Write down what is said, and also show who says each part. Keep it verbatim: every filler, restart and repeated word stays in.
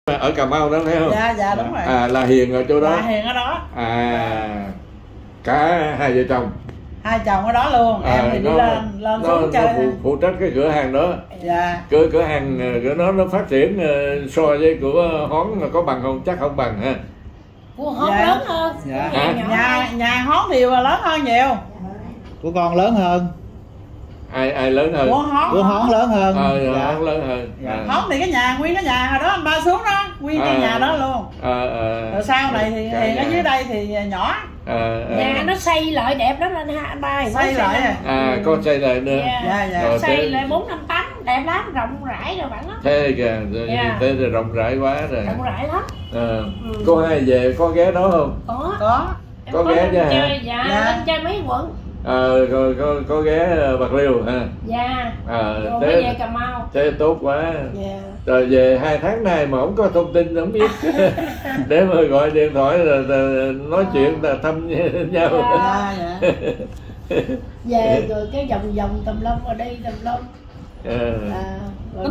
Speaker 1: Ở Cà Mau đó thấy không?
Speaker 2: Dạ dạ đúng rồi.
Speaker 1: À là Hiền ở chỗ đó.
Speaker 2: Dạ Hiền ở đó.
Speaker 1: À cả hai vợ chồng.
Speaker 2: Hai chồng ở đó luôn.
Speaker 1: À,
Speaker 2: em thì
Speaker 1: nó,
Speaker 2: đi lên lên
Speaker 1: nó,
Speaker 2: xuống
Speaker 1: nó
Speaker 2: chơi.
Speaker 1: phụ, phụ trách cái cửa hàng đó.
Speaker 2: Dạ.
Speaker 1: Cửa cửa hàng của nó nó phát triển so với của Hón là có bằng không? Chắc không bằng ha.
Speaker 3: Của Hón
Speaker 2: Dạ.
Speaker 3: lớn hơn.
Speaker 2: Dạ.
Speaker 3: Nhà,
Speaker 2: Nhà,
Speaker 3: nhỏ
Speaker 2: nhà, nhà Hón thì lớn hơn nhiều.
Speaker 4: Của con lớn hơn.
Speaker 1: Ai ai lớn hơn?
Speaker 2: Của Hón.
Speaker 4: Của Hón lớn hơn.
Speaker 1: Ờ,
Speaker 4: Dạ.
Speaker 1: Hón lớn hơn.
Speaker 2: Dạ.
Speaker 1: À.
Speaker 2: Hón thì cái nhà nguyên cái nhà hồi đó anh ba xuống đó, nguyên cái
Speaker 1: À.
Speaker 2: nhà đó luôn.
Speaker 1: À, à,
Speaker 2: Rồi sau này thì
Speaker 1: cả
Speaker 2: Hiền ở
Speaker 1: nhà.
Speaker 2: dưới đây thì nhỏ.
Speaker 1: À, à.
Speaker 3: Nhà nó xây lại đẹp lắm anh ha, anh ba.
Speaker 2: Xây lại à.
Speaker 1: À có xây lại nữa.
Speaker 3: Dạ.
Speaker 2: Dạ dạ.
Speaker 1: Rồi,
Speaker 3: Xây
Speaker 1: thế-
Speaker 3: lại bốn năm tấn, đẹp lắm, rộng rãi rồi bạn đó.
Speaker 1: Thế kìa,
Speaker 3: Dạ.
Speaker 1: thế thì rộng rãi quá rồi.
Speaker 3: Rộng rãi lắm.
Speaker 1: À.
Speaker 3: Ừ.
Speaker 1: Cô hai về có ghé đó không?
Speaker 3: Có.
Speaker 2: Có.
Speaker 3: Em
Speaker 1: Có ghé
Speaker 3: lên
Speaker 1: chứ hả?
Speaker 3: chơi, dạ,
Speaker 2: Dạ.
Speaker 3: lên chơi mấy quận.
Speaker 1: Ờ, rồi có, có ghé Bạc Liêu ha.
Speaker 3: Dạ.
Speaker 1: Ờ,
Speaker 3: Rồi
Speaker 1: thế-
Speaker 3: mới về Cà Mau.
Speaker 1: Thế tốt quá.
Speaker 3: Dạ.
Speaker 1: Rồi về hai tháng nay mà không có thông tin không biết. Để mà gọi điện thoại là, là nói chuyện là thăm nhau.
Speaker 2: Dạ dạ.
Speaker 3: Về rồi cái vòng vòng tùm lum rồi đi tùm lum.
Speaker 1: Ờ.
Speaker 3: À, rồi